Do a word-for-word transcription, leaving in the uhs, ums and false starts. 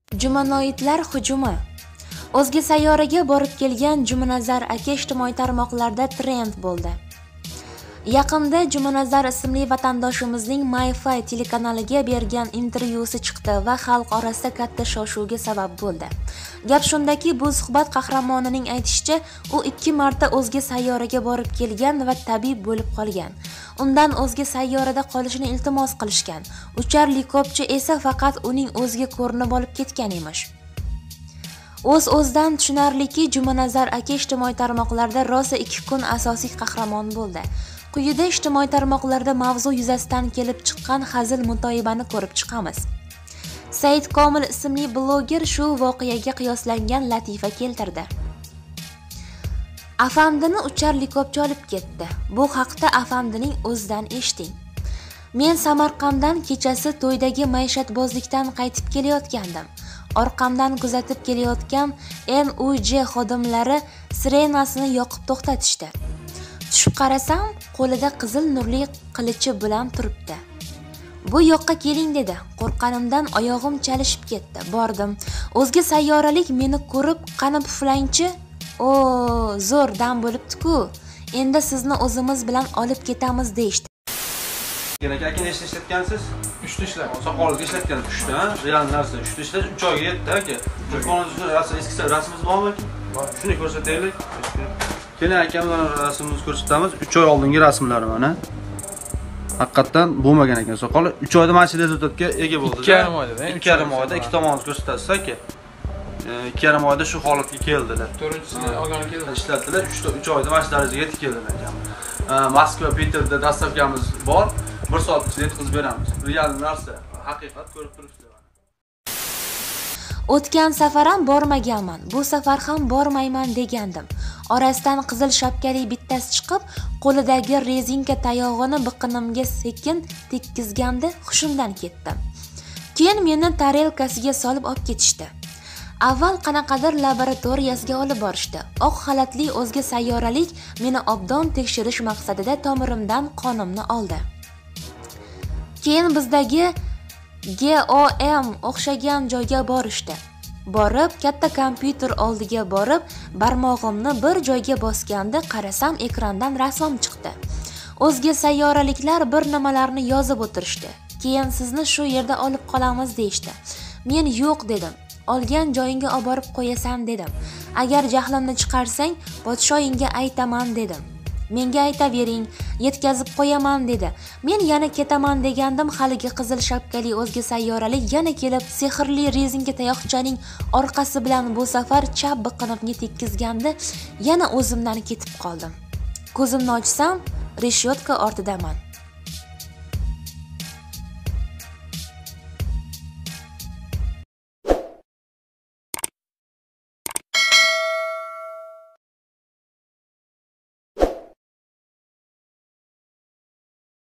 Jumanoidlar hujumi. O'zga sayyoraga borib kelgan Jumanazar aka ijtimoiy tarmoqlarda trend bo'ldi. Yaqinda Jumanazar ismli vatandoshimizning MyFi telekanaliga bergan intervyusi chiqdi va xalq orasida katta shov-shuvga sabab bo'ldi. Gap shundaki, bu suhbat qahramonining aytishicha, u ikki marta o'zga sayyoraga borib kelgan va tabib bo'lib qolgan. Undan o'zga sayyorada qolishini iltimos qilishgan. Uchar likopchi esa faqat uning o'ziga ko'rinib olib ketgan emish. O'z-o'zidan tushunarliki, Jumanazar aka ijtimoiy tarmoqlarda rosa ikki kun asosiy qahramon bo'ldi. Quyida ijtimoiy tarmoqlarda mavzu yuzasidan kelib chiqqan hazil mutoyibani ko'rib chiqamiz. Said Komil ismli bloger shu voqeaga qiyoslangan latifa keltirdi. Afandini uchar likopchi olib ketdi. Bu haqda afandining o'zidan eshiting. Men Samarqanddan kechasi to'ydagi maishatbozlikdan qaytib kelayotgandim. Orqamdan kuzatib kelayotgan N U J xodimlari sirenasini yoqib to'xtatishdi. Tushib qarasam, qo'lida qizil nurli qilichi bilan turibdi. Bu yoqqa keling dedi. Qo'rqqanimdan oyog'im chalishib ketdi. Bordim. O'zga sayyoralik meni ko'rib, qani puflangchi? O, zo'r dam bo'libdi-ku. Endi sizni o'zimiz bilan olib ketamiz deyishdi. Kerak aka nechta ishlatgansiz? uchta ishlab. Soqolga ishlatgan uchta, real narsa uchta ishlash uch oyga yetdi aka. Telefoningizni rasm eski rasmingiz bormi? Bor. Shuni ko'rsataylik. Keling aka, mana rasmimizni ko'rsatamiz. uch oy oldingi rasmlari mana. Haqiqatan bo'lmagan ekan soqoli. uch oyda mana shu rezultatga ega bo'ldi. ikki yarim oyda, ikki yarim oyda ikki tomonini ko'rsatasiz aka. ikki yarim oyda shu holatga keldilar. to'rtinchisini olgan keldi. Ishlatdilar. uch oyda mana shu darajaga yetib keldilar ekan. Moskva, Peterda dastavkamiz bor. bir soat ichida yetkazib beramiz. Real narsa, haqiqat ko'rib turibsizlar. O'tgan safar ham bormaganman. Bu safar ham bormayman degandim. Orasidan qizil shapkali bittasi chiqib, qo'lidagi rezinka tayog'ini biqinimga sekin tekkizganda hushimdan ketdim. Keyin meni tarelkasiga solib olib ketishdi. Avval qanaqadir laboratoriyasiga olib borishdi. Oq xalatli o'zga sayyoralik meni obdon tekshirish maqsadida tomirimdan qonimni oldi. Keyin bizdagi G O M o'xshagan joyga borishdi. Borib, katta kompyuter oldiga borib, barmog'imni bir joyga bosganda qarasam, ekrandan rasm chiqdi. O'zga sayyoraliklar bir nimalarni yozib o'tirishdi. Keyin sizni shu yerda olib qolamiz deyishdi. Men yo'q dedim. Olgan joyingga olib borib qo'yasan dedim. Agar jahlimni chiqarsang, podshoyingga aytaman dedim. Menga aytavering, yetkazib qo'yaman dedi. Men yana ketaman degandim, haligi qizil shapkali o'zga sayyoralik yana kelib sehrli rezinka tayoqchaning orqasi bilan bu safar chap biqinimga tekkizganda yana o'zimdan ketib qoldim. Ko'zimni ochsam, reshyotka ortidaman.